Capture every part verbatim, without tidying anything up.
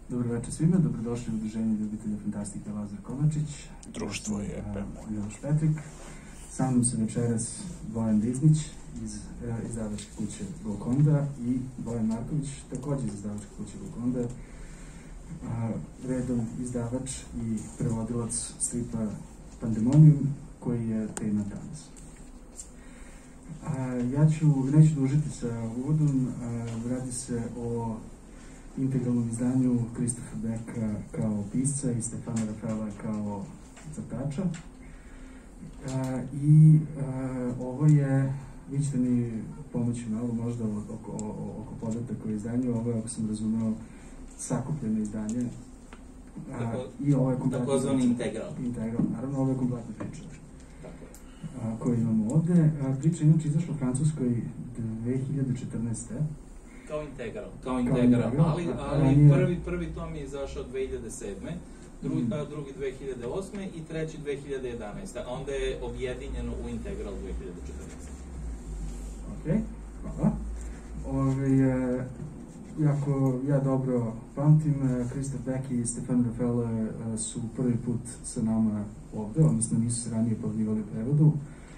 Dobro večer svima, dobrodošli u udruženje ljubitelja fantastike Lazar Kovačić. Društvo je Pemo. Miloš Petrik. Sa mnom se večeras Bojan Diznić iz izdavačke kuće Golconda i Bojan Marković, također iz izdavačke kuće Golconda, redom izdavač i prevodilac stripa Pandemonium, koji je tema danas. Ja ću, neću dužiti sa uvodom, radi se o integralnom izdanju Christopha Becka kao pisca i Stefana Rafaela kao crtača. A, I a, ovo je, vi ćete mi pomoći malo možda oko, oko, oko podataka o izdanju, ovo je, ako sam razumeo, sakupljeno izdanje. A, tako, I ovo je kompletna tako zvani priča. integral. Integral, naravno, ovo je kompletna priča. Tako je. A, koju imamo ovde. A, priča inače izašla u Francuskoj dve hiljade četrnaeste. Kao integral, kao integral, ali, ali prvi, prvi tom je izašao dve hiljade sedme, drugi, mm. drugi dve hiljade osme i treći dve hiljade jedanaeste, a onda je objedinjeno u integral dve hiljade četrnaeste. Ok, hvala. Ove, jako ja dobro pamtim, Christoph Beck i Stefan Rafael su prvi put sa nama ovde, odnosno nisu se ranije pojavljivali u prevodu.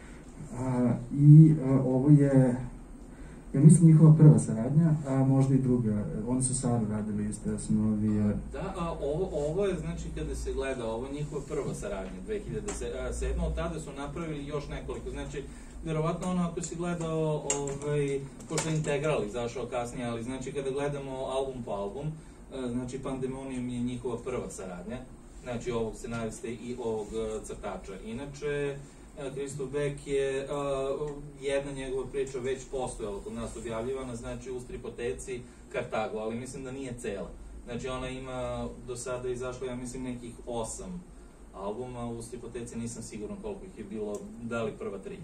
A, I a, ovo je, ja mislim, njihova prva saradnja, a možda i druga. Oni su Saru radili isto osnovi. Da, a ovo, ovo je, znači, kada se gleda, ovo je njihova prva saradnja, dve hiljade sedme. Od tada su napravili još nekoliko. Znači, vjerovatno ono, ako si gledao, ovaj, pošto je integral izašao kasnije, ali znači, kada gledamo album po album, znači, Pandemonium je njihova prva saradnja. Znači, ovog scenariste i ovog crtača. Inače, Christoph Beck je, uh, jedna njegova priča već postojala kod nas objavljivana, znači u stripoteci Kartago, ali mislim da nije cela. Znači ona ima do sada izašlo, ja mislim, nekih osam albuma, u stripoteci nisam siguran koliko ih je bilo, da li prva tri.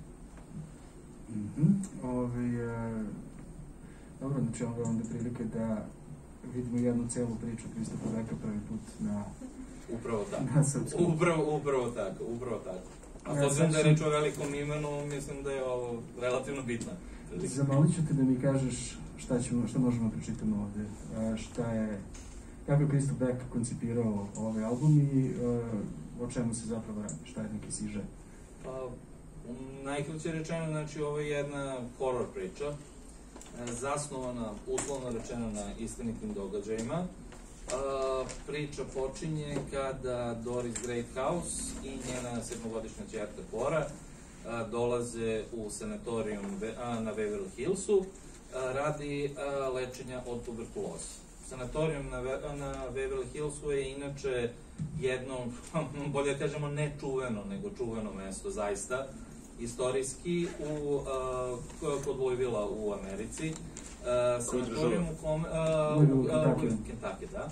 Mm-hmm. Ove, e, dobro, znači ovo je onda prilike da vidimo jednu celu priču Christopha Becka prvi put na, upravo tako. na srpskom. Upravo, upravo tako, upravo tako. A to znam da je reč o velikom imenu, mislim da je ovo relativno bitno. Zamolit ću te da mi kažeš šta, ćemo, šta možemo pričitamo ovde, šta je, kako je Christoph Beck koncipirao ovaj album i uh, o čemu se zapravo radi, šta je neki siže? Pa, najkraće rečeno, znači ovo je jedna horror priča, zasnovana, uslovno rečeno, na istinitim događajima. Uh, priča počinje kada Doris Greathouse i njena sedmogodišnja ćerka Cora uh, dolaze u sanatorijum uh, na Beverly Hillsu uh, radi uh, lečenja od tuberkuloze. Sanatorijum na, na Beverly Hillsu je inače jedno, bolje da kažemo, ne čuveno, nego čuveno mesto, zaista, istorijski, u, uh, kod Louisville u Americi. Uh, sanatorijum u kome, uh, u, uh, u Kentucky, da.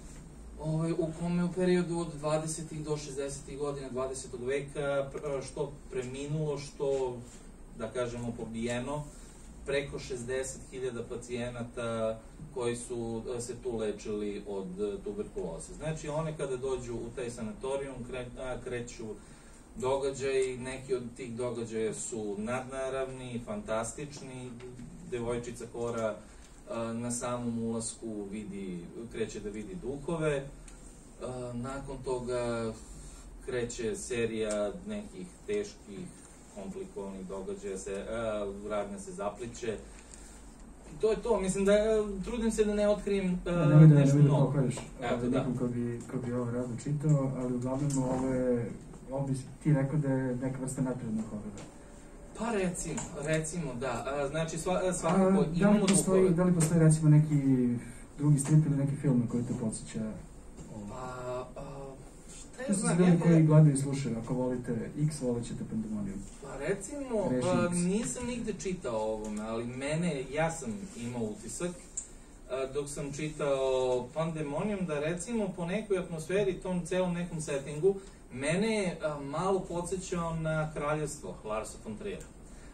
Ove, u kome u periodu od dvadesetih do šezdesetih godina dvadesetog veka što preminulo, što, da kažemo, pobijeno, preko šezdeset hiljada pacijenata koji su se tu lečili od tuberkuloze. Znači, one kada dođu u taj sanatorijum kre, kreću događaji, neki od tih događaja su nadnaravni, fantastični. Devojčica Cora na samom ulasku vidi, kreće da vidi duhove. Nakon toga kreće serija nekih teških, komplikovanih događaja, se, radnja se zapliće. I to je to, mislim da, trudim se da ne otkrijem uh, nešto mnogo. Ne pokoješ nekom ko bi, ko bi ovo rado čitao, ali uglavnom ovo je, ovo bi ti rekao da je neka vrsta naprednog horora. Pa recimo, recimo, da. A, znači, sva, svakako A, imamo da postoji, duhove. Da li postoji, recimo, neki drugi strip ili neki film na koji te podsjeća ovo? Pa, a, šta ja je znam, ljudi jako... koji gledaju i slušaju, ako volite X, volit ćete Pandemonium. Pa recimo, a, nisam nigde čitao o ovome, ali mene, ja sam imao utisak, a, dok sam čitao Pandemonium, da recimo po nekoj atmosferi, tom celom nekom settingu, mene je malo podsjećao na Kraljevstvo Larsa von Trier'a.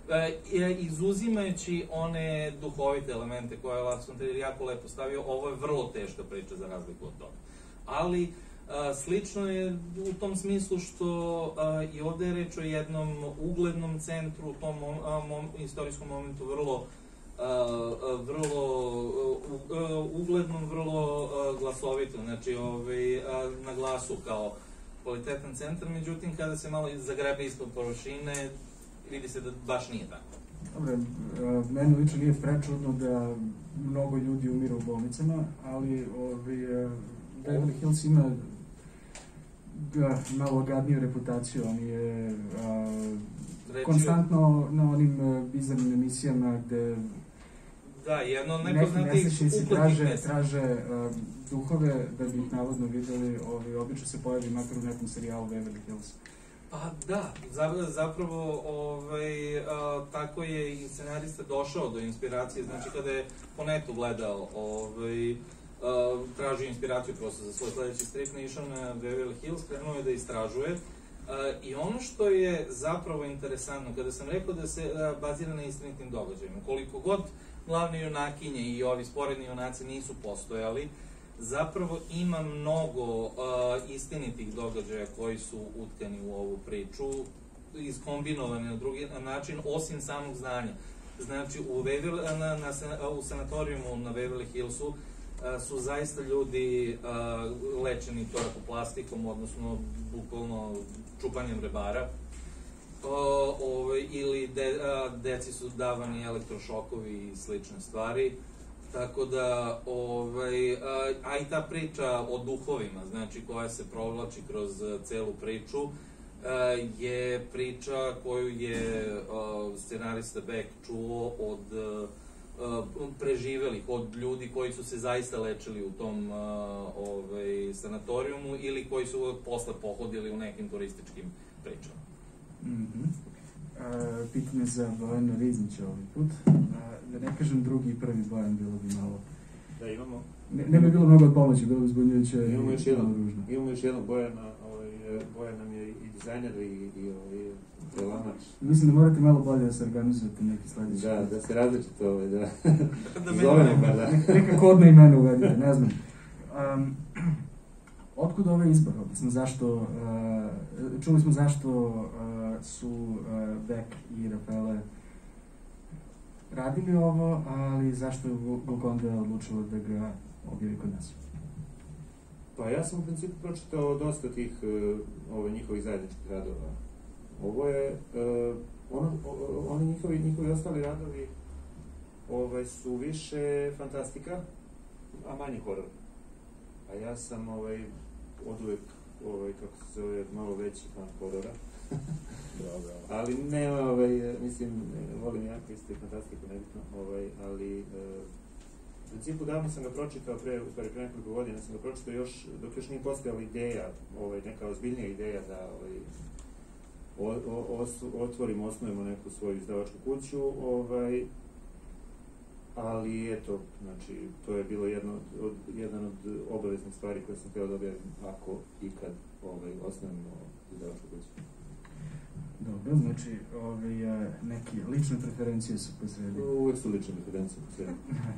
E, izuzimajući one duhovite elemente koje je Lars von Trier jako lepo stavio, ovo je vrlo teška priča za razliku od toga. Ali a, slično je u tom smislu što a, i ovde je reč o jednom uglednom centru, u tom a, mom, istorijskom momentu vrlo vrlo uglednom, vrlo glasovitom, znači ovaj, na glasu kao kvalitetan centar, međutim kada se malo zagrebe ispod površine, vidi se da baš nije tako. Dobre, meni lično nije prečudno da mnogo ljudi umira u bolnicama, ali ovaj, Beverly Hills ima malo gadniju reputaciju, on je a, konstantno na onim bizarnim emisijama gde da, jedno od najpoznatijih upletnih traže, mesta. traže a, duhove da bi ih navodno videli, ovaj, obično se pojavi makar u nekom serijalu Beverly Hills. Pa da, zapravo ovaj, a, tako je i scenarista došao do inspiracije, znači kada je po netu gledao, ovaj, a, tražio inspiraciju prosto za svoj sledeći strip, ne išao na Beverly Hills, krenuo je da istražuje. A, I ono što je zapravo interesantno, kada sam rekao da se a, bazira na istinitim događajima, koliko god glavne junakinje i ovi sporedni junaci nisu postojali, zapravo ima mnogo uh, istinitih događaja koji su utkani u ovu priču, iskombinovani na drugi način, osim samog znanja. Znači, u, Beverly, na, na, u sanatorijumu na Beverly Hillsu uh, su zaista ljudi uh, lečeni torakoplastikom, odnosno bukvalno čupanjem rebara, uh, ovaj, ili de, uh, deci su davani elektrošokovi i slične stvari. Tako da, ovaj, a, a i ta priča o duhovima, znači koja se provlači kroz celu priču, a, je priča koju je a, scenarista Beck čuo od a, preživelih, od ljudi koji su se zaista lečili u tom a, ovaj, sanatorijumu ili koji su posle pohodili u nekim turističkim pričama. Mm-hmm. Uh, pitanje za Bojana Riznića ovaj put. Uh, da ne kažem drugi i prvi Bojan, bilo bi malo... Da, imamo... Ne, ne bi bilo mnogo od pomoći, bilo bi zbunjujuće i imamo još malo ružno. Imamo još jednog Bojana, ovaj, Bojan nam je i dizajner i, i, i prelamač. Mislim da morate malo bolje da se organizujete neki sledeći. Da, da se različite ovaj, da... da zovemo bar, da. Neka kodna imena uvedite, ne znam. Um, Otkud ovaj izbor? Smo zašto, uh, čuli smo zašto uh, su uh, Beck i Raffaele radili ovo, ali zašto je Golconda odlučila da ga objavi kod nas? Pa ja sam u principu pročitao dosta tih uh, ove, njihovih zajedničkih radova. Ovo je, uh, ono, o, oni njihovi, njihovi ostali radovi ovaj, su više fantastika, a manje horor. A ja sam ovaj, od uvek, ovaj, kako se zove, malo veći fan horora. Ali ne, ovaj, mislim, volim jako isto i fantastiku, nebitno, ovaj, ali e, u principu davno sam ga pročitao, pre, u stvari pre nekoliko godina sam ga pročitao još, dok još nije postojala ideja, ovaj, neka ozbiljnija ideja da ovaj, o, o, os, otvorimo, osnovimo neku svoju izdavačku kuću, ovaj, ali eto, znači, to je bilo jedno od, jedan od obaveznih stvari koje sam htio da objavim ako ikad ovaj, osnovimo izdavačku kuću. Dobro, znači, ovaj, neke lične preferencije su posredi. Uvek su lične preferencije posredi.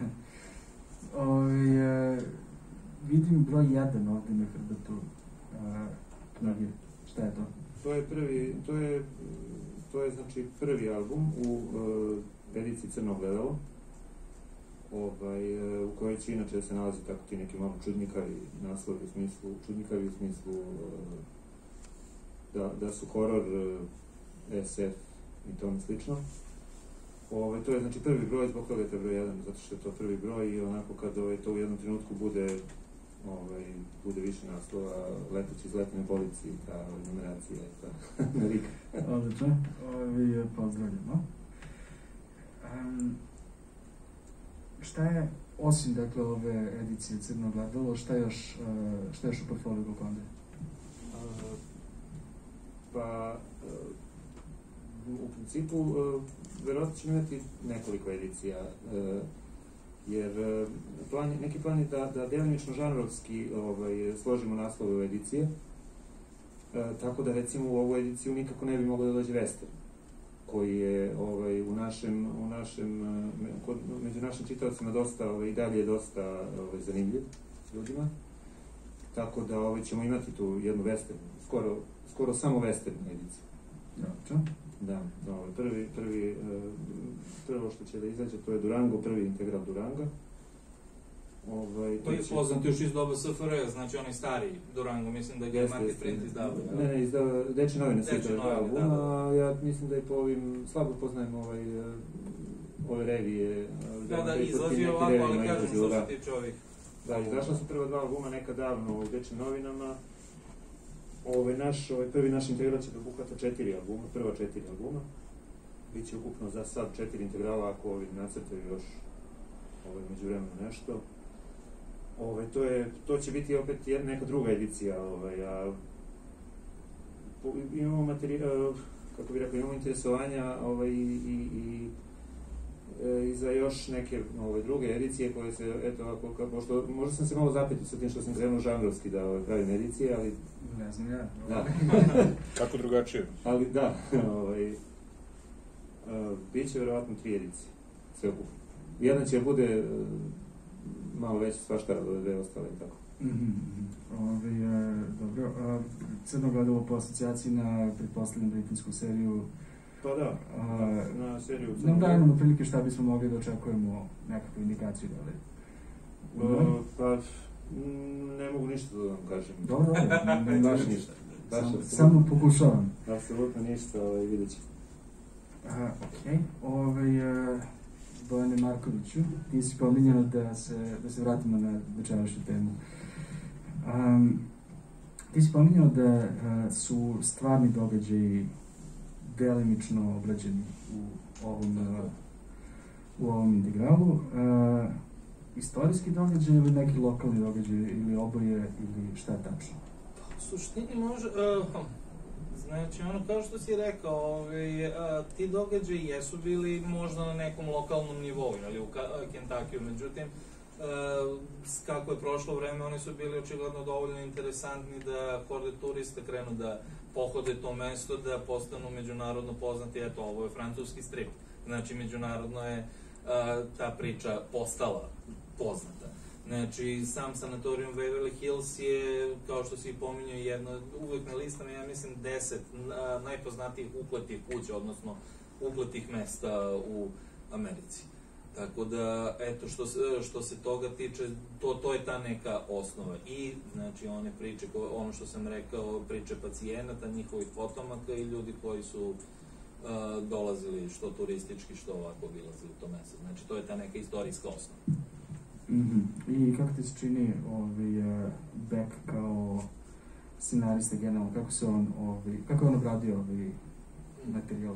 ovaj, vidim broj jedan ovde na hrbatu knjige. Šta je to? To je prvi, to je, to je znači prvi album u uh, ediciji Crno ogledalo, ovaj, u kojoj će inače se nalazi tako ti neki malo čudnikavi naslovi u smislu, čudnikavi u smislu uh, da, da su horor, uh, es ef i tome slično. Ovaj, to je znači prvi broj, zbog toga je to broj jedan, zato što je to prvi broj i onako kad ovaj, to u jednom trenutku bude ovaj, bude više naslova, leteći iz letne polici, ta ovaj, numeracija i ta narika. Odlično, ovaj, pozdravljamo. Um, šta je, osim dakle ove edicije Crno ogledalo, šta još, uh, šta još u portfoliju Golconde? Uh, pa, uh, u principu, uh, verovatno ćemo imati nekoliko edicija, uh, jer uh, plan, neki plan je da, da delimično žanrovski ovaj, složimo naslove u edicije, uh, tako da recimo u ovu ediciju nikako ne bi moglo da dođe western, koji je ovaj, u našem, u našem, kod, među našim čitavcima dosta, ovaj, i dalje je dosta ovaj, zanimljiv ljudima. Tako da ovaj, ćemo imati tu jednu western, skoro, skoro samo western ediciju. Dobro. Da, ovaj, prvi, prvi, prvo što će da izađe, to je Durango, prvi integral Duranga. Ovaj, to je poznat još iz doba S F R J, znači onaj stari Durango, mislim da ga je Market Print izdavao. Ne, ne, izdao, Dečje novine su izdao dva albuma, a ja mislim da i po ovim, slabo poznajem ovaj, ove revije. Da, da, izlazi ovako, ali kažem što se tiče ovih. Da, izašla su prva dva albuma nekad davno u Dečjim novinama. Ovaj naš, ovaj prvi naš integral će da obuhvata četiri albuma, prva četiri albuma. Biće ukupno za sad četiri integrala, ako ovi nacrtaju još ovaj, međuvremeno nešto. Ovaj, to, je, to će biti opet jedna, neka druga edicija. Ovaj, a, po, imamo materijal, kako bih rekao, imamo interesovanja ovaj, i, i, i, i za još neke ovaj, druge edicije koje se, eto, ako, kao, pošto možda sam se malo zapetio sa tim što sam krenuo žanrovski da ovaj, pravim edicije, ali... Ne znam ja. Da. Kako drugačije? Ali da, ovaj, uh, bit će verovatno tri edicije, sve ukupno. Jedna će bude uh, malo veća svaštara do dve ostale i tako. Mm-hmm. Ove, uh, dobro, uh, Crno gledalo po asocijaciji na, pretpostavljam, britansku seriju. Pa da, uh, na seriju. Nam dajemo na prilike šta bismo mogli da očekujemo nekakvu indikaciju, da li? Uh, pa, ne mogu ništa da vam kažem. Dobro, dobro. Baš ništa. Baš Sam, samo pokušavam. Apsolutno ništa, ovaj, vidjet ćemo. Aha, okej. Okay. Ovaj, uh, Bojane Markoviću, ti si pominjao da se, da se vratimo na večerašnju temu. Um, ti si pominjao da uh, su stvarni događaji delimično obrađeni u ovom, uh, u ovom integralu. Uh, istorijski događaj ili neki lokalni događaj ili oboje ili šta je tačno? U suštini može, uh, znači ono kao što si rekao, ovaj, uh, ti događaji jesu bili možda na nekom lokalnom nivou ili u Kentakiju, međutim uh, kako je prošlo vreme oni su bili očigledno dovoljno interesantni da horde turista krenu da pohode to mesto, da postanu međunarodno poznati, eto ovo je francuski strip, znači međunarodno je uh, ta priča postala poznata. Znači, sam sanatorijum Waverly Hills je, kao što si pominjao, jedno, uvek na listama, ja mislim, deset a, najpoznatijih ukletih kuća, odnosno ukletih mesta u Americi. Tako da, eto, što se, što se toga tiče, to, to je ta neka osnova. I, znači, one priče, ono što sam rekao, priče pacijenata, njihovih potomaka i ljudi koji su a, dolazili što turistički, što ovako obilazili to mesto. Znači, to je ta neka istorijska osnova. Mm-hmm. I kako ti se čini ovaj, uh, Beck kao scenarista generalno, kako se on, ovaj, kako je on obradio ovaj materijal?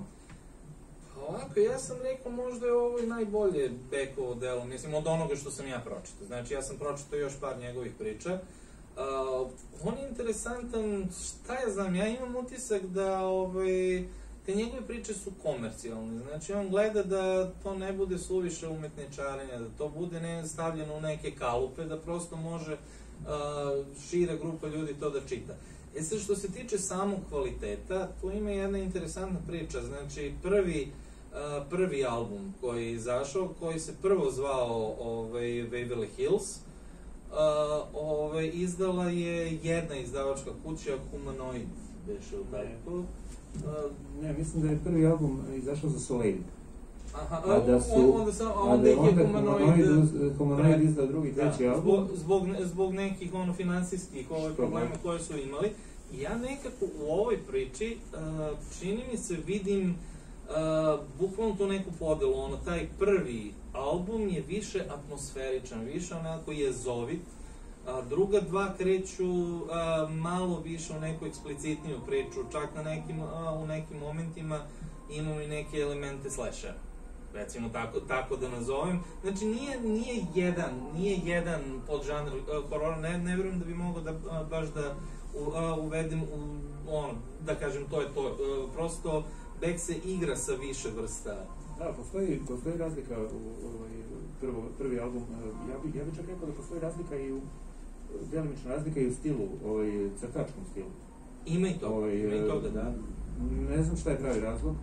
Ovako, ja sam rekao možda je ovo i najbolje Beckovo delo, mislim od onoga što sam ja pročitao. Znači ja sam pročitao još par njegovih priča. Uh, on je interesantan, šta ja znam, ja imam utisak da ovaj, te njegove priče su komercijalne, znači on gleda da to ne bude suviše umetničarenja, da to bude ne stavljeno u neke kalupe, da prosto može uh, šira grupa ljudi to da čita. E sad što se tiče samog kvaliteta, tu ima jedna interesantna priča, znači prvi, uh, prvi album koji je izašao, koji se prvo zvao ovaj, Waverly Hills, uh, ovaj, izdala je jedna izdavačka kuća, Humanoid, beše u tako. Uh, ne, mislim da je prvi album izašao za Soleil. Aha, a da su, onda sam, a onda da je onda Humanoid, Humanoid izdao drugi, treći da, album. Zbog, zbog, zbog nekih ono, finansijskih ove problema koje su imali. Ja nekako u ovoj priči, uh, čini mi se, vidim uh, bukvalno tu neku podelu. Ono, taj prvi album je više atmosferičan, više onako jezovit. A druga dva kreću a, malo više u neku eksplicitniju priču, čak na nekim, a, u nekim momentima imamo i neke elemente slashera, recimo tako, tako da nazovem. Znači nije, nije jedan, nije jedan podžanr horora, ne, ne vjerujem da bi mogao da a, baš da u, a, uvedem u ono, da kažem to je to, a, prosto Beck se igra sa više vrsta. Da, postoji, postoji razlika u, u, prvo, prvi album, ja bih ja bi čak rekao da postoji razlika i u delimična razlika i u stilu, ovaj, crtačkom stilu. Ima i toga, ovaj, ima i toga, da. Ne znam šta je pravi razlog,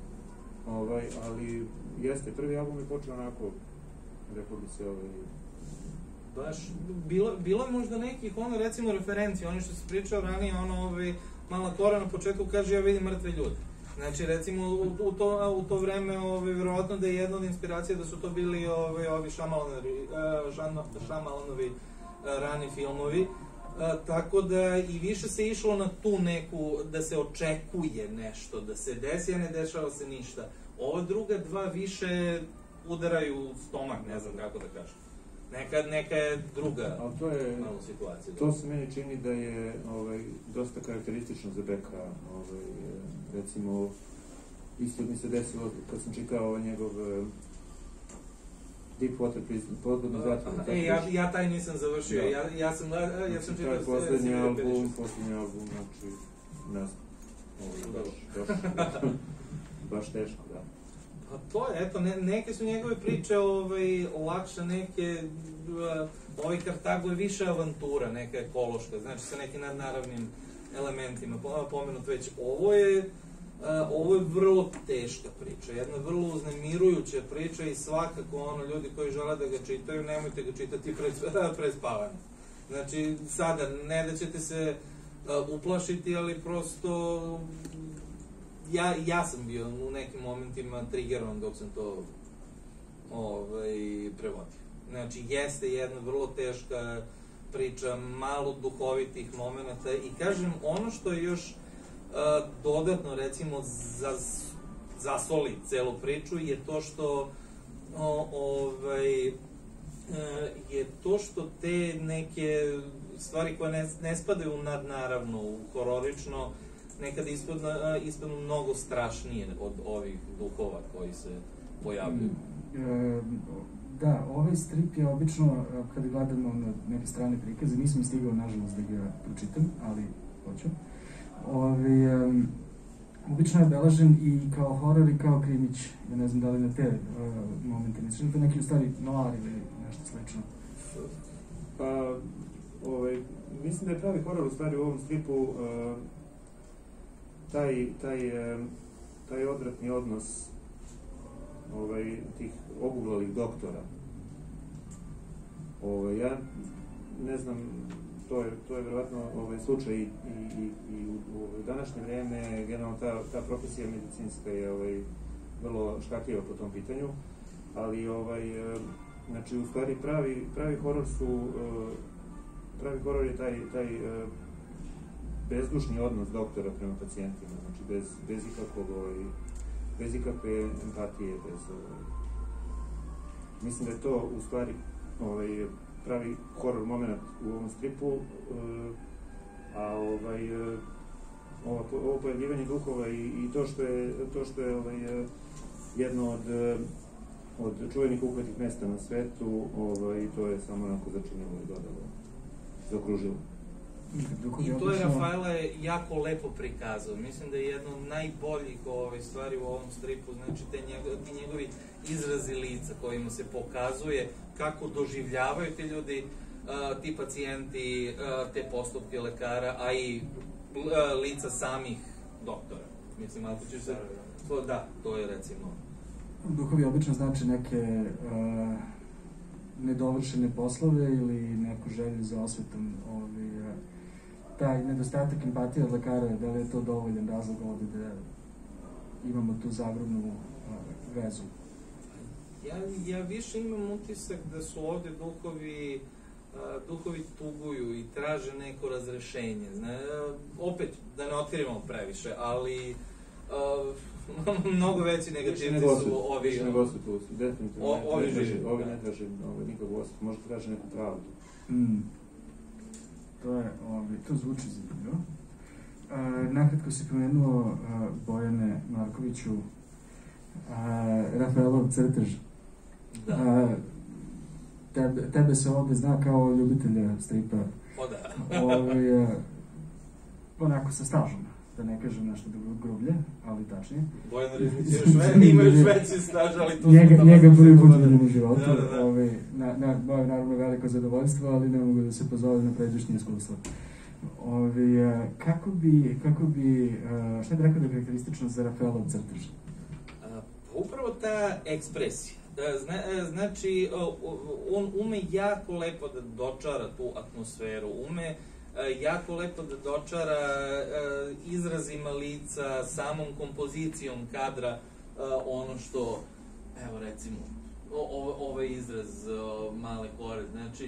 ovaj, ali jeste, prvi album je počeo onako, rekao bi se, ovaj... Baš, bilo, bilo je možda nekih, ono, recimo, referenci, oni što se pričao ranije, ono, ovaj, Mala Kora na početku kaže, ja vidim mrtve ljude. Znači, recimo, u, u, to, u to vreme, ove, vjerovatno da je jedna od inspiracija da su to bili ove, ovi Šamalanovi, Šamalanovi rani filmovi, a, tako da i više se išlo na tu neku, da se očekuje nešto, da se desi, a ne dešava se ništa. Ova druga dva više udaraju u stomak, ne znam kako da kažem. Neka, neka je druga ali to je, malo situacija. To se meni čini da je ovaj, dosta karakteristično za Becka. Ovaj, recimo, isto mi se desilo kad sam čitao njegov Deepwater Prison, podvodno zatvor. E, ja, ja taj nisam završio, ja, ja sam, ja sam čitao... Taj poslednji album, poslednji album, znači, ne znam, ovaj, baš, baš, baš teško, da. Pa to je, eto, ne, neke su njegove priče ovaj, lakše, neke, ovaj Kartago je više avantura, neka ekološka, znači sa nekim nadnaravnim elementima, pomenut već, ovo je, ovo je vrlo teška priča, jedna vrlo uznemirujuća priča i svakako ono, ljudi koji žele da ga čitaju, nemojte ga čitati pre, pre spavanja. Znači, sada, ne da ćete se uplašiti, ali prosto... Ja, ja sam bio u nekim momentima triggerovan dok sam to ovaj, prevodio. Znači, jeste jedna vrlo teška priča, malo duhovitih momenta i kažem, ono što je još uh, dodatno, recimo, zas, zasoli celu priču je to što o, ovaj, uh, je to što te neke stvari koje ne, ne spadaju u nadnaravno, u hororično, nekada ispadnu, ispadnu mnogo strašnije od ovih duhova koji se pojavljuju. E, da, ovaj strip je obično, kada gledamo na neke strane prikaze, nisam stigao, nažalost, da ga pročitam, ali hoću. Ove, um, obično je obeležen i kao horor i kao krimić. Ja ne znam da li na te uh, momente misliš, to neki u stvari noir ili nešto slično. Pa, ovaj, mislim da je pravi horor u stvari u ovom stripu uh, taj, taj, taj odvratni odnos ovaj, tih oguglalih doktora. Ovaj, ja ne znam, to je, to je vjerovatno ovaj, slučaj i, i, i u, u današnje vrijeme, generalno ta, ta profesija medicinska je ovaj, vrlo škakljiva po tom pitanju, ali ovaj, znači, u stvari pravi, pravi horor su, pravi horor je taj, taj bezdušni odnos doktora prema pacijentima, znači bez, bez ikakvog, ovaj, bez ikakve empatije, bez, ovaj, mislim da je to u stvari ovaj, pravi horor moment u ovom stripu, a ovaj, ovo, ovo pojavljivanje duhova i, i to što je, to što je ovaj, jedno od, od čuvenih uhvatih mesta na svetu, ovaj, to je samo onako začinjeno i dodalo, zaokružilo. I to je Rafaele jako lepo prikazao. Mislim da je jedno od najboljih ove stvari u ovom stripu, znači te njegovi, ti njegovi izrazi lica kojima se pokazuje kako doživljavaju ti ljudi, uh, ti pacijenti, uh, te postupke lekara, a i uh, lica samih doktora. Mislim, ako ćeš se... To, da, to je recimo... Duhovi obično znači neke uh, nedovršene poslove ili neku želju za osvetom. Ovi, uh, taj nedostatak empatije od lekara, da li je to dovoljan razlog ovde da imamo tu zagrobnu uh, vezu? Ja, ja više imam utisak da su ovde duhovi, uh, duhovi tuguju i traže neko razrešenje. Zna, opet, da ne otkrivamo previše, ali uh, mnogo veći negativci su ovi... Više nego osvetu, definitivno. O, ovi ne, živi. Ovi ne traže nikakvu osvetu, možda traže neku pravdu. Mm. To je, ovi, to zvuči zanimljivo. Uh, nakratko si pomenuo uh, Bojane Markoviću, uh, Rafaelov crtež. Da. Uh, tebe, tebe se ovde zna kao ljubitelja stripa. O da. Ovi, uh, onako sa stažom, da ne kažem nešto grublje, ali tačnije. Bojan Riznić ima još veći staž, ali tu njega, smo njega prvi put vidim u životu. Da, da, da. Ovi, na, na, moje naravno veliko zadovoljstvo, ali ne mogu da se pozove na pređašnje iskustvo. Ovi, kako bi, kako bi, šta bi rekao da je karakteristično za Rafaelov crtež? Upravo ta ekspresija. Zna, znači, on ume jako lepo da dočara tu atmosferu, ume jako lepo da dočara izrazima lica, samom kompozicijom kadra, ono što, evo recimo, ovaj izraz male kore, znači,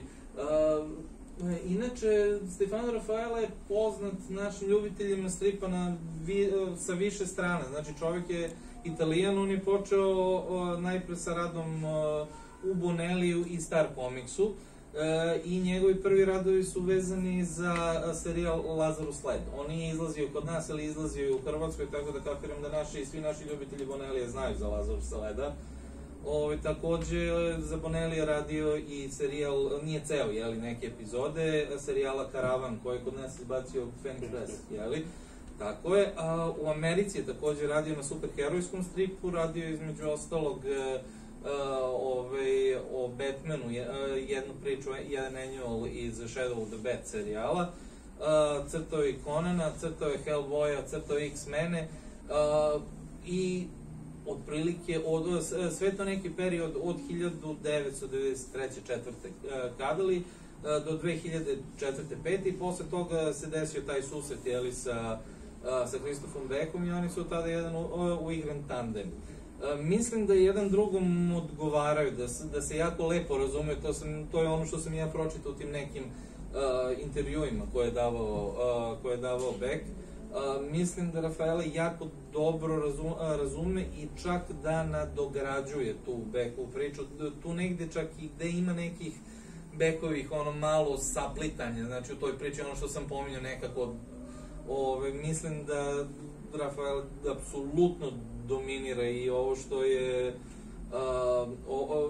inače, Stefano Raffaele je poznat našim ljubiteljima stripa na, vi, sa više strana, znači čovjek je Italijan, on je počeo najpre sa radom u Bonelliju i Star Comicsu, E, i njegovi prvi radovi su vezani za serijal Lazarus Led. On nije izlazio kod nas, ali izlazio i u Hrvatskoj, tako da kapiram da naši i svi naši ljubitelji Bonellija znaju za Lazarusa Leda. Ove, takođe, za Bonellija radio i serijal, nije ceo, jeli, neke epizode, serijala Karavan, koji je kod nas izbacio Phoenix Press, jeli. Tako je, a u Americi je takođe radio na superherojskom stripu, radio između ostalog Uh, ovaj, o Batmanu, jednu priču, jedan annual iz Shadow of the Bat serijala, uh, crtao je Conana, crtao je Hellboya, crtao je X-mene uh, i otprilike od, sve to neki period od hiljadu devetsto devedeset treće četvrte uh, kadali uh, do dve hiljade četvrte pete i posle toga se desio taj susret, jeli, sa, uh, sa Christophom Beckom i oni su tada jedan u, uigran tandem. Uh, mislim da jedan drugom odgovaraju, da se, da se jako lepo razumeju, to, sam, to je ono što sam ja pročitao u tim nekim uh, intervjuima koje je davao, uh, koje je davao Beck. Uh, mislim da Raffaele jako dobro razum, uh, razume i čak da nadograđuje tu Beckovu priču, tu negde čak i gde ima nekih Beckovih ono malo saplitanja, znači u toj priči ono što sam pominjao nekako, ove, mislim da Raffaele apsolutno dominira i ovo što je uh, o, o,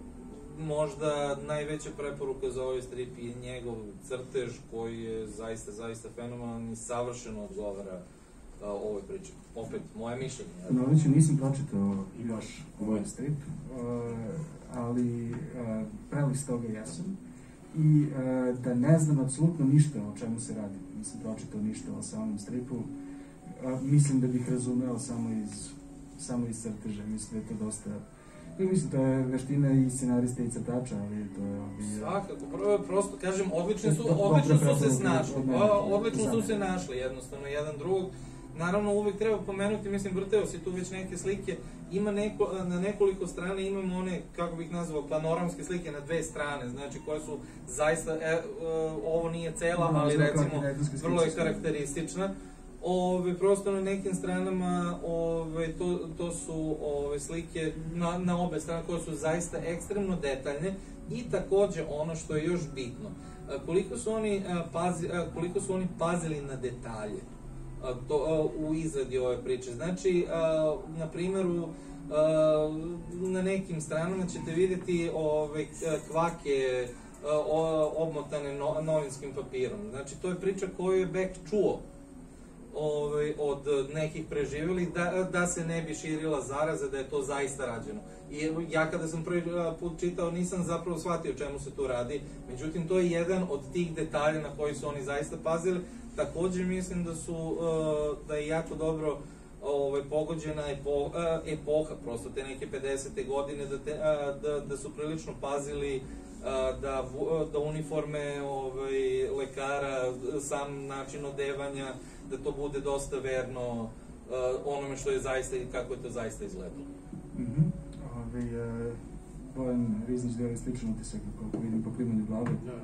možda najveća preporuka za ovaj strip je njegov crtež koji je zaista, zaista fenomenalan i savršeno odgovara uh, ovoj priči. Opet, moje mišljenje. Noviću, nisam pročitao još ovaj strip, uh, ali uh, prelist toga jesam. I uh, da ne znam apsolutno ništa o čemu se radi. Nisam pročitao ništa o samom stripu. Uh, mislim da bih razumeo samo iz samo iz crteža, mislim da je to dosta... I mislim, to je veština i scenarista i crtača, ali to je... Ovi, svakako, pro, prosto, kažem, odlično su, odlično su se snašli, odlično su se našli, jednostavno, jedan drugog. Naravno, uvek treba pomenuti, mislim, vrteo si tu već neke slike, ima neko, na nekoliko strane imamo one, kako bih nazvao, panoramske slike na dve strane, znači, koje su zaista, e, ovo nije cela, ali recimo, vrlo je karakteristična. Ove, prosto na nekim stranama ove, to, to su ove, slike na, na obe strane koje su zaista ekstremno detaljne i takođe ono što je još bitno, a, koliko, su oni, a, pazi, a, koliko su oni pazili na detalje a, to, a, u izradi ove priče. Znači, a, na primjeru, a, na nekim stranama ćete vidjeti ove, kvake a, obmotane no, novinskim papirom. Znači, to je priča koju je Beck čuo Ove, od nekih preživjelih, da, da se ne bi širila zaraza, da je to zaista rađeno. I ja kada sam prvi put čitao nisam zapravo shvatio o čemu se tu radi, međutim to je jedan od tih detalja na koji su oni zaista pazili. Također mislim da su, da je jako dobro ove, pogođena epo, epoha, prosto te neke pedesete godine, da, te, da, da su prilično pazili da, da uniforme ovaj, lekara, sam način odevanja, da to bude dosta verno uh, onome što je zaista i kako je to zaista izgledalo. Mm-hmm. Ove, uh, Bojan Riznić deli sličan utisak, koliko vidim po klimanju glave. Da.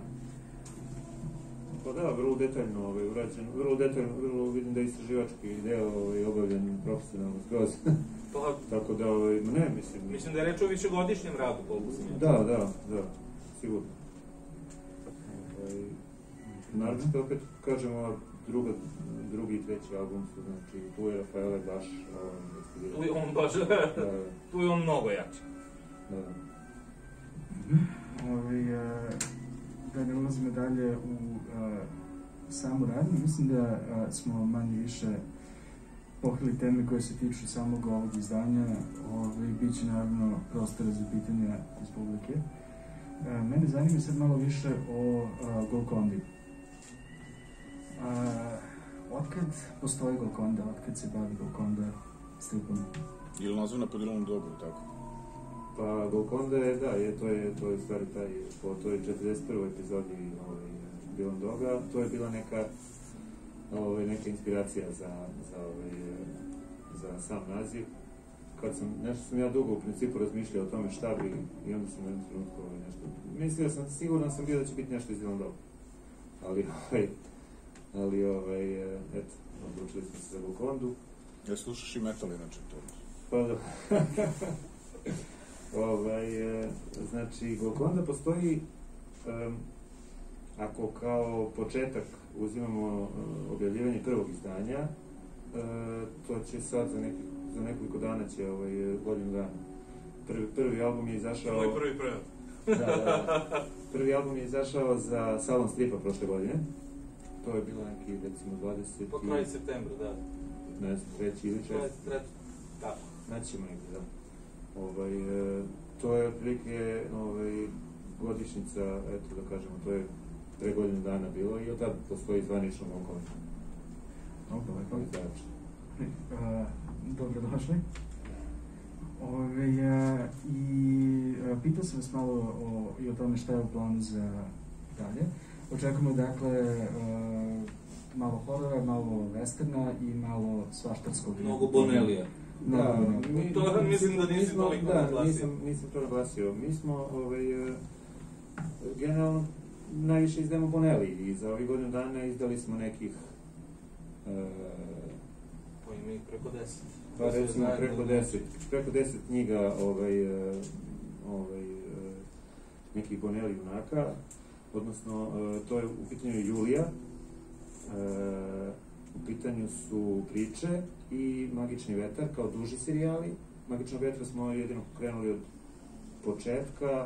Pa da, vrlo detaljno ovaj, urađen, vrlo detaljno, vrlo vidim da je istraživački deo ovaj, obavljen profesionalno skroz. Pa, tako da, ovaj, ne, mislim... Mislim da je reč o višegodišnjem radu, koliko sam je. Da, da, da, sigurno. Ovaj, naročito opet, kažemo, druga, drugi i treći album su, znači, tu je Raffaele baš um, tu je on baš, da, tu je on mnogo jači. Da, da. Mm-hmm. Ovi, uh, da ne ulazimo dalje u uh, samu radnju, mislim da uh, smo manje više pokrili teme koje se tiču samog ovog izdanja. Ovi, bit će naravno prostora za pitanja iz publike. Uh, mene zanima sad malo više o uh, Golcondi. Uh, otkad postoji Golconda, otkad se bavi Golconda stripom? Ili nazvana po Dylanu Dobru, tako? Pa Golconda je, da, je, to je, to je stvari taj, po toj četrdeset prvoj epizodi ovaj, Dylan izdelom doga, to je bila neka, ovaj, neka inspiracija za, za, ovaj, za sam naziv. Kad sam, nešto sam ja dugo u principu razmišljao o tome šta bi, i onda sam jednom trenutku ovaj, nešto, mislio sam, sigurno sam bio da će biti nešto izdelom doga. Ali, ovaj, ali, ovaj, eto, odlučili smo se za Glokondu. Ja slušaš i metal inače to? Pa da. ovaj, e, znači, Glokonda postoji, um, ako kao početak uzimamo uh, objavljivanje prvog izdanja, uh, to će sad za, neki, za nekoliko dana će ovaj, godinu dana. Prvi, prvi album je izašao... Moj prvi prvi. Da, da. Prvi album je izašao za Salon Stripa prošle godine. To je bilo neki, recimo, dvadeset... Po kraju septembra, da. Ne znam, treći ili četiri. dvadeset treći. Tako. Naćemo negdje, da. Ovaj, e, to je otprilike ovaj, godišnjica, eto da kažemo, to je pre godinu dana bilo i od tada postoji zvanično Glokonda. Dobro, lepo. Znači. Uh, dobrodošli. Ove, uh, I uh, pitao sam vas malo o, i o tome šta je u planu za dalje. Očekujemo dakle uh, malo horora, malo westerna i malo svaštarskog. Mnogo Bonelija. Da, mi, to mislim da nisi smo, toliko da, naglasio. Nisam, nisam to naglasio. Mi smo, ovaj, generalno, najviše izdajemo Bonelli i za ovih godinu dana izdali smo nekih... Uh, Pa ima ih preko deset. Pa recimo preko deset, preko deset knjiga ovaj, ovaj, nekih Bonelli junaka, odnosno to je u pitanju Julija, u pitanju su priče i Magični vetar kao duži serijali. Magičnog vetra smo jedino krenuli od početka,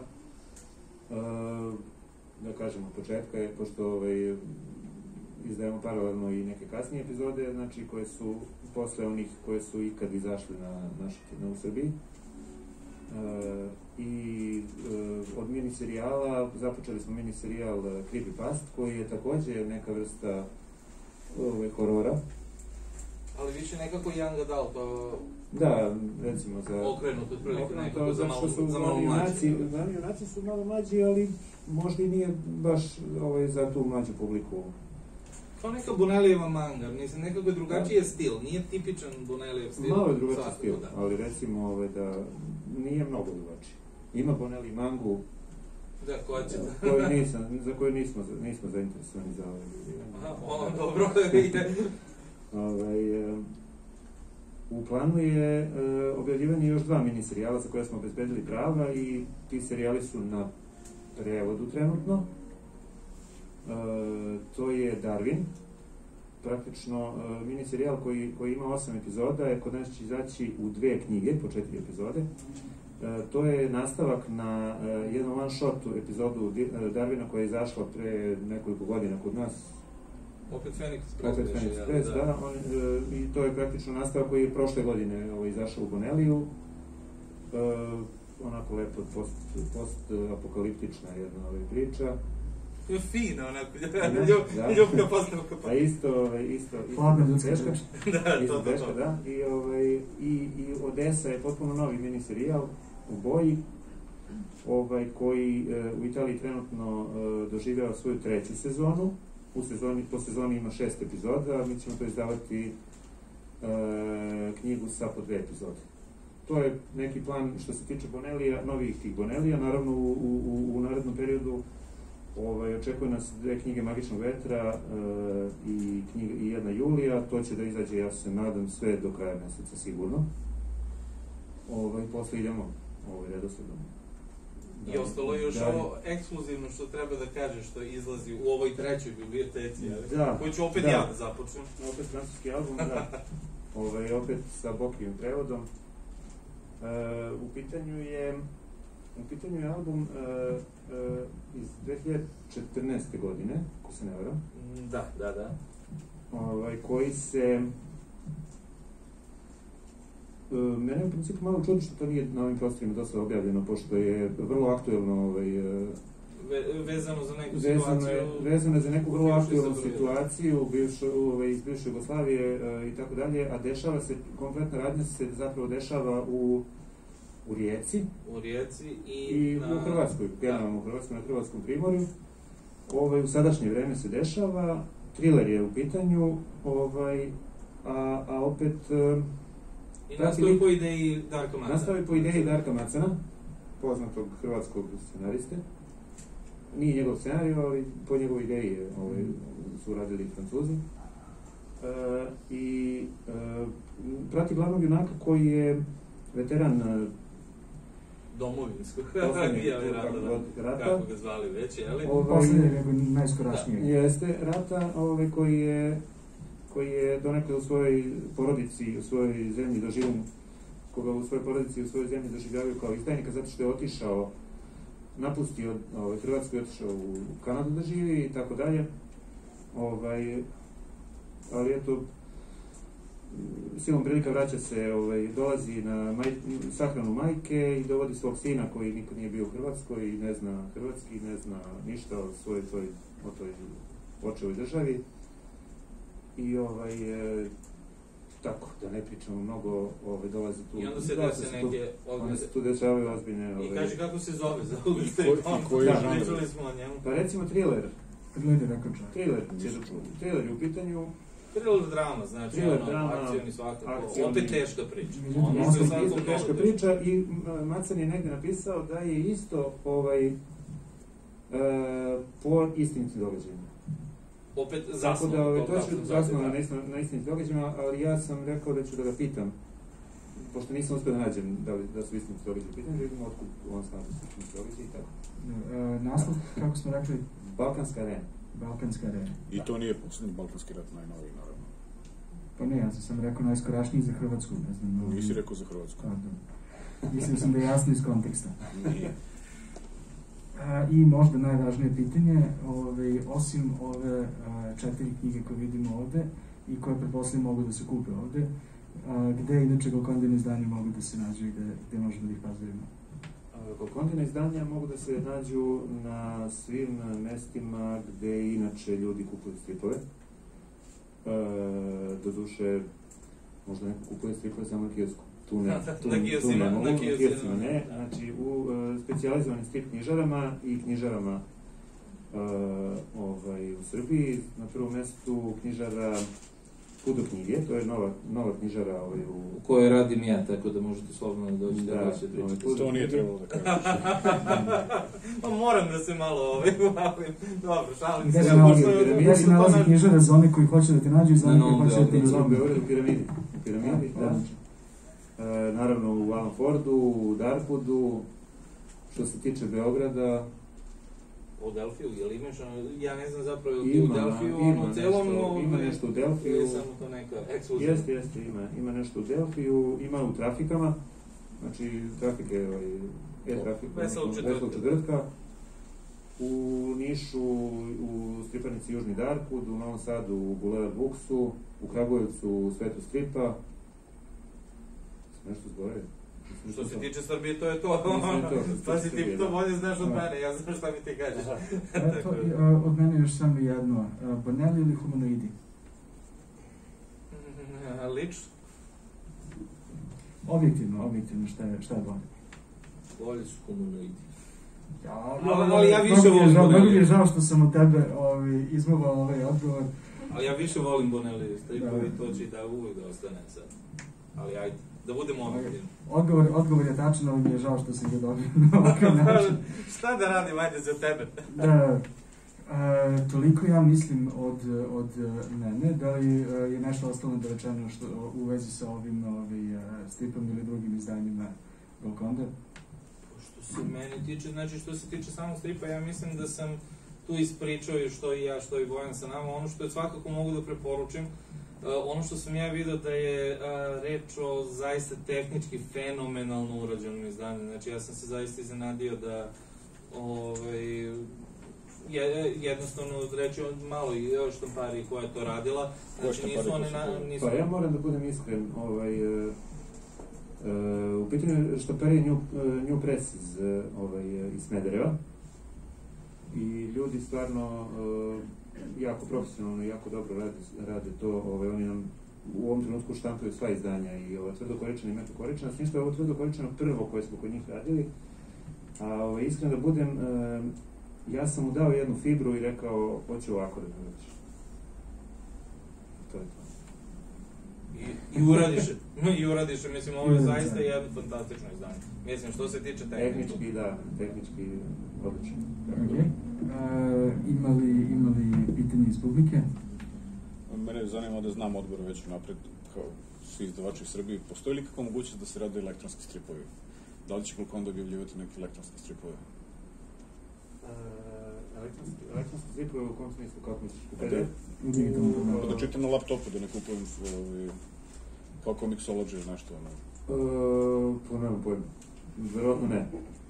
da kažemo od početka je, pošto ovaj, izdajemo paralelno i neke kasnije epizode, znači koje su posle onih koje su ikad izašli na našu na u Srbiji. E, I e, od miniserijala započeli smo miniserijal Creepypast, koji je takođe neka vrsta ove, horora. Ali više nekako young adult, to... Da, recimo za... Okrenut otprilike nekako to, za malo, su za malo junaci, mlađi. glavni junaci su malo mlađi, ali možda i nije baš ovaj, za tu mlađu publiku. Kao neka Bonelijeva manga, mislim, nekako je drugačiji je stil, nije tipičan Bonelijev stil. Malo je drugačiji svakako, stil, da. ali recimo ovaj, da nije mnogo drugačiji. Ima Bonelli mangu, Da, koja će da, koju nisam, za koju nismo, nismo zainteresovani za ovaj ljudi. Aha, ono, dobro. ovaj, e, u planu je e, objavljivanje još dva miniserijala za koje smo obezbedili prava i ti serijali su na prevodu trenutno. E, to je Darwin, praktično e, miniserijal koji, koji ima osam epizoda, je kod nas će izaći u dve knjige, po četiri epizode. E, to je nastavak na e, jednu one shot epizodu Darwina koja je izašla pre nekoliko godina kod nas. Opet Phoenix Press. Opet Phoenix Press, da. da on, e, I to je praktično nastavak koji je prošle godine ovaj, izašao u Boneliju. E, onako lepo post, post apokaliptična jedna ovaj, priča. To je fino, onako, Da, ljubka postavka. A isto, isto, Hladna isto ljudska teška. priča. Da, to, Isto to, teška, to. da. I, ovaj, i, i Odessa je potpuno novi miniserijal u boji, ovaj, koji e, u Italiji trenutno e, doživljava svoju treću sezonu. U sezoni, po sezoni ima šest epizoda, mi ćemo to izdavati e, knjigu sa po dve epizode. To je neki plan što se tiče Bonelija, novih tih Bonelija, naravno u, u, u narednom periodu ovaj, očekuje nas dve knjige Magičnog vetra e, i, knjiga, i jedna Julija, to će da izađe, ja se nadam, sve do kraja meseca sigurno. Ovaj, posle idemo ovaj, redosledom. I ostalo je još da, ovo ekskluzivno što treba da kažeš, što izlazi u ovoj trećoj biblioteci, da, koju ću opet da. ja da započnem. Opet francuski album, da. Ovaj, opet sa Bokijim prevodom. E, u pitanju je u pitanju je album e, e, iz dve hiljade četrnaeste. godine, ako se ne varam. Da, da, da. Ovaj, koji se e, mene u principu malo čudi što to nije na ovim prostorima dosta objavljeno, pošto je vrlo aktuelno ovaj, e, Ve, vezano za neku vezano situaciju... je, vezano je za neku vrlo aktuelnu Srbije. situaciju bivšu, ovaj, iz bivše Jugoslavije e, i tako dalje, a dešava se, kompletna radnja se zapravo dešava u, u Rijeci U Rijeci i, i na... u Hrvatskoj, Da. generalno u Hrvatskoj, na Hrvatskom primorju. ovaj, u sadašnje vreme se dešava, thriller je u pitanju, ovaj, a, a opet... I nastavi po ideji Darka Macana. Nastavi po ideji Darka Macana, poznatog hrvatskog scenariste. Nije njegov scenarij, ali po njegovoj ideji ovaj, su radili Francuzi. E, I e, prati glavnog junaka koji je veteran domovinskog rata, kako ga zvali već, jeli? Posljednje nego najskorašnije. Jeste, rata ovaj, koji je koji je donekle u svojoj porodici, u svojoj zemlji doživio, koga u svojoj porodici i u svojoj zemlji doživljavaju kao izdajnika zato što je otišao, napustio ovaj, Hrvatsku i otišao u Kanadu da živi i tako dalje. Ovaj, ali eto, silom prilika vraća se, ovaj, dolazi na maj, sahranu majke i dovodi svog sina koji nikad nije bio u Hrvatskoj i ne zna hrvatski, ne zna ništa o svojoj toj, o toj očevoj državi. I ovaj, e, tako, da ne pričamo mnogo, ovaj, dolazi tu... I onda se dese neke... Onda se tu dešavaju ozbiljne... Ovaj... I kaži kako se zove, za uvijek ste i koji je žanr? Pričali smo o njemu. Pa recimo thriller. Thriller je rekao čovjek. Thriller, thriller je u pitanju... Thriller drama, znači thriller, ono, drama, akcijoni svakako, akcijoni, opet teška priča. Ono što je svakako teška priča i Macan je negde napisao da je isto ovaj, e, po istinitim događajima. Opet zasnovan. Tako da, ovaj, to ću zasnovan na, na istinitim događajima, ali ja sam rekao da ću da ga pitam, pošto nisam uspio da nađem da, li, da su istiniti događaji. Pitam da vidimo otkud on zna da su istiniti događaji i tako. E, naslov, kako smo rekli? Balkanska arena. Balkanska arena. I to nije poslednji Balkanski rat, najnoviji, naravno. Pa ne, ja sam rekao najskorašniji za Hrvatsku, ne znam. No, nisi rekao za Hrvatsku. Pardon. Mislim sam da je jasno iz konteksta. Nije. A, I možda najvažnije pitanje, ovaj, osim ove a, četiri knjige koje vidimo ovde i koje pretpostavljamo mogu da se kupe ovde, a, gde inače Golkondine izdanje mogu da se nađu i gde, gde možemo da ih pazujemo? Golkondine izdanja mogu da se nađu na svim mestima gde inače ljudi kupuju stripove. E, doduše, možda neko kupuje stripove samo na kiosku. Tu ne, tu, na kiosima, tu ne, na kiosima ne. Znači, u e, specijalizovanim strip knjižarama i knjižarama e, ovaj, u Srbiji, na prvom mestu knjižara Pudo knjige, to je nova, nova knjižara ovaj, u... u kojoj radim ja, tako da možete slobodno da dođete da, da se pričate. To nije trebalo da kažeš. Pa moram da se malo ovaj, dobro, šalim se. Gde se nalazi knjižara za one koji hoće da te nađu i za one koji hoće da te nađu? U piramidi. U piramidi, da. E, naravno u Alan Fordu, u Darkwoodu, što se tiče Beograda. O Delfiju, je li imaš ono, ja ne znam zapravo je li u Delfiju, ono celom... Nešto, ima nešto u Delfiju. Ili samo to neka ekskluzivna? Jeste, jeste, ima. Ima nešto u Delfiju, ima u Trafikama, znači trafike, ovaj, e-trafik, Veselog četvrtka. U Nišu, u striparnici Južni Darkwood, u Novom Sadu, u Boulevard Booksu, u Kragujevcu, u Svetu stripa. Nešto zgovorio. Što se tiče Srbije, to je to. Pa si ti to bolje znaš od mene, ja znam šta mi ti kažeš. Eto, od mene još samo jedno. Bonelli ili humanoidi? Lič? Objektivno, objektivno, šta je, šta je bolje? Bolje su humanoidi. Ja, ali ja više volim Bonelli. Mnogo mi je žao što sam od tebe ovaj, izmogao ovaj odgovor. Ali ja više volim Bonelli, stripovi, to će da uvijek da ostane sad. Ali ajde. Da budemo objektivni. Odgovor, odgovor je tačan, ali mi je žao što sam ga dobio na ovakav način. Šta da radim, ajde, za tebe? Da, e, toliko ja mislim od, od mene, da li je nešto ostalo nedorečeno što u vezi sa ovim ovaj, stripom ili drugim izdanjima Golconda? Što se mene tiče, znači što se tiče samog stripa, ja mislim da sam tu ispričao i što i ja, što i Bojan sa nama, ono što je svakako mogu da preporučim. Uh, ono što sam ja vidio da je uh, reč o zaista tehnički fenomenalno urađenom izdanju. Znači ja sam se zaista iznenadio da ovaj, je, jednostavno reći malo i još štampari koja je to radila. Znači nisu one na... Nisu... Pa ja moram da budem iskren, ovaj, uh, uh, u pitanju štampari New, uh, New Press iz, uh, ovaj, iz Smedereva i ljudi stvarno uh, jako profesionalno i jako dobro rade, rade to, ovaj, oni nam u ovom trenutku štampaju sva izdanja i ova tvrdokoričena i metokoričena, s njim što je ovo tvrdokoričeno prvo koje smo kod njih radili, a ovaj, iskreno da budem, e, ja sam mu dao jednu fibru i rekao, hoću ovako da me vidiš. To je to. I, i uradiš, i uradiš, mislim, ovo je zaista jedno fantastično izdanje. Mislim, što se tiče tehnike. Tehnički, da, tehnički odlično. Okay. Uh, imali, imali pitanje iz publike? Mene zanima da znam odgovor već napred, kao svi izdavači u Srbiji. Postoji li kakva mogućnost da se rade elektronski stripovi? Da li će Glukon objavljivati neke elektronske stripove? Uh, elektronski, elektronski stripove u kom smislu, kako misliš? U P D F? U digitalnom Pa da čitam na laptopu, da ne kupujem ovaj, kao Comixology ili nešto. Ono. Uh, to nemam pojma. Verovatno ne.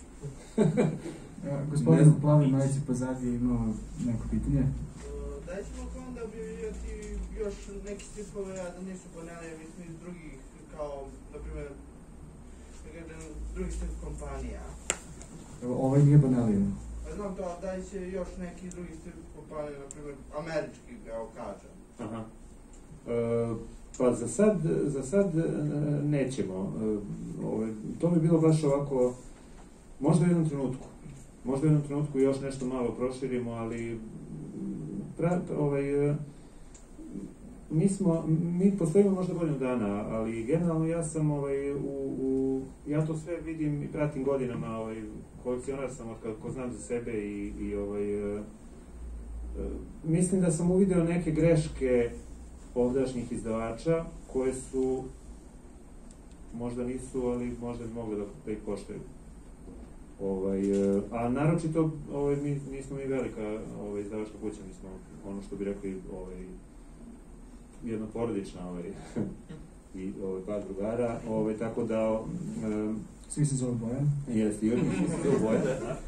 Uh, gospodin u plavoj majici pozadnje je imao neko pitanje. Uh, da li ćemo kao onda objavljivati još neki stripove, a da nisu banali, mislim, iz drugih, kao, na primjer, da kažem, drugih strip kompanija? Ovaj nije banalio. Pa znam to, a da li će još neki drugi strip kompanija, na primjer, američki, evo kažem? Aha. E, pa za sad, za sad e, nećemo. E, ove, to bi bilo baš ovako, možda u jednom trenutku. Možda u jednom trenutku još nešto malo proširimo, ali pra, ovaj, e, mi smo, mi postojimo možda godinu dana, ali generalno ja sam ovaj, u, u, ja to sve vidim i pratim godinama, ovaj, kolekcionar sam od kako znam za sebe i, i ovaj, e, mislim da sam uvideo neke greške ovdašnjih izdavača koje su, možda nisu, ali možda bi mogli da, da ih koštaju. Ovaj, a naročito, ovaj, mi, nismo mi velika ovaj, izdavačka kuća, mi smo ono što bi rekli ovaj, jedna porodična ovaj, i ovaj, par drugara, ovaj, tako da... Um, Svi se zove Bojan. Jeste, i oni svi se zove Bojan.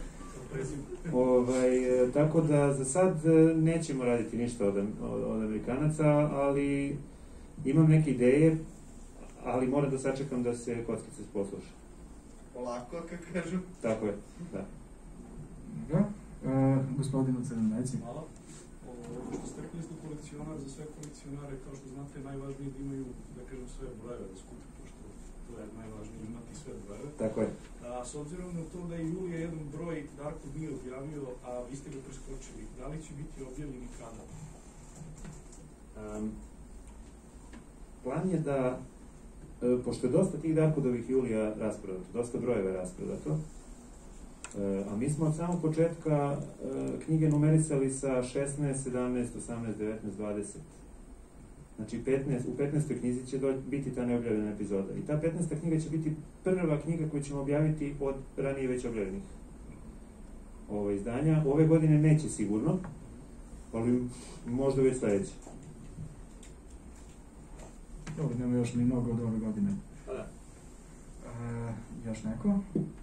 Ovaj, tako da za sad nećemo raditi ništa od, od, od Amerikanaca, ali imam neke ideje, ali moram da sačekam da se kockice posluša. Polako, kako kažu. Tako je, da. Da. Uh, gospodin u crnom majici. Hvala. Ovo što ste rekli ste kolekcionar, za sve kolekcionare, kao što znate, najvažnije da imaju, da kažem, sve brojeve da skupi, pošto to je najvažnije imati sve brojeve. Tako je. A, s obzirom na to da je Julija jedan broj Darko nije objavio, a vi ste ga preskočili, da li će biti objavljen i kada? Um, plan je da, e, pošto je dosta tih Darkodovih Julija rasprodato, dosta brojeva je rasprodato, e, a mi smo od samog početka e, knjige numerisali sa šesnaest, sedamnaest, osamnaest, devetnaest, dvadeset. Znači, petnaest, u petnaestoj knjizi će do, biti ta neobjavljena epizoda. I ta petnaesta knjiga će biti prva knjiga koju ćemo objaviti od ranije već objavljenih ove izdanja. Ove godine neće sigurno, ali možda već sledeće. Dobro, nema još ni mnogo od ove godine. Pa da. Uh, još neko?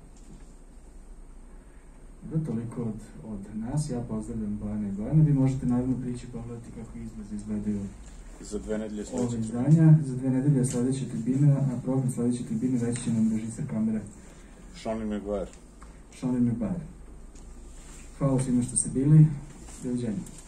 Da, toliko od, od nas. Ja pozdravljam Bojana i Bojana. Vi možete naravno prići pogledati kako izlazi izgledaju Za dve nedelje ove sledeće. izdanja. Za dve nedelje sledeća tribina, a program sledeće tribine reći će nam režiser kamere Sean Maguire. Sean Maguire. Hvala svima što ste bili. Doviđenja.